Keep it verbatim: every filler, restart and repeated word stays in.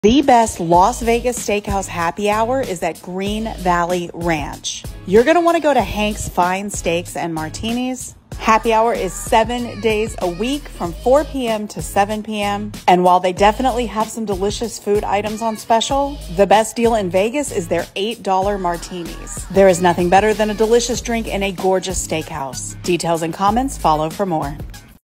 The best Las Vegas steakhouse happy hour is at Green Valley Ranch. You're going to want to go to Hank's Fine Steaks and Martinis. Happy hour is seven days a week from four p m to seven p m And while they definitely have some delicious food items on special, the best deal in Vegas is their eight dollar martinis. There is nothing better than a delicious drink in a gorgeous steakhouse. Details and comments follow for more.